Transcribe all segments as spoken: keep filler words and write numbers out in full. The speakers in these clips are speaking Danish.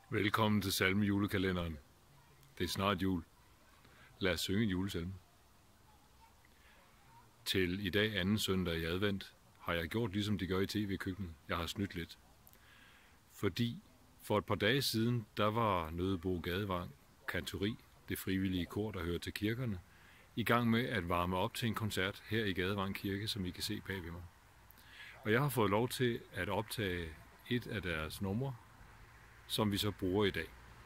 Velkommen til salme julekalenderen. Det er snart jul. Lad os synge en julesalme. Til i dag anden søndag i advent har jeg gjort ligesom de gør i tv-køkkenet. Jeg har snydt lidt. Fordi for et par dage siden, der var Nødebo Gadevang Kantori, det frivillige kor, der hører til kirkerne, i gang med at varme op til en koncert her i Gadevang Kirke, som I kan se bag ved mig. Og jeg har fået lov til at optage et af deres numre, som vi så bruger i dag.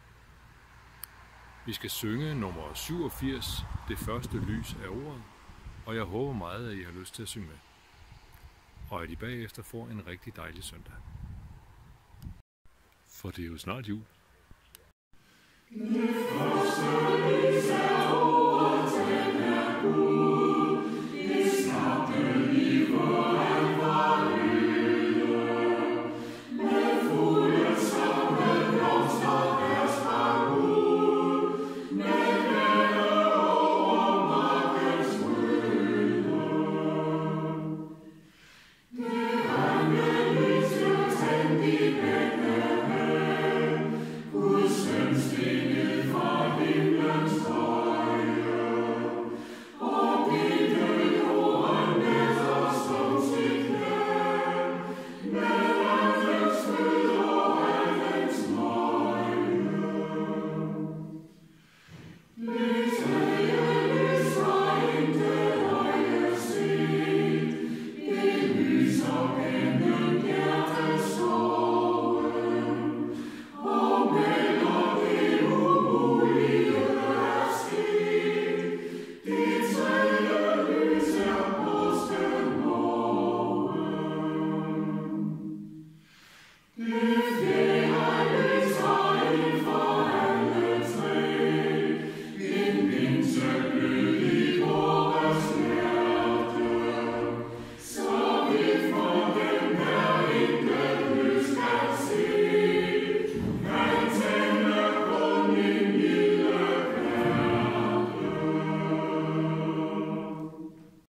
Vi skal synge nummer syvogfirs, det første lys af ordet, og jeg håber meget, at I har lyst til at synge med. Og at I bagefter får en rigtig dejlig søndag. For det er jo snart jul.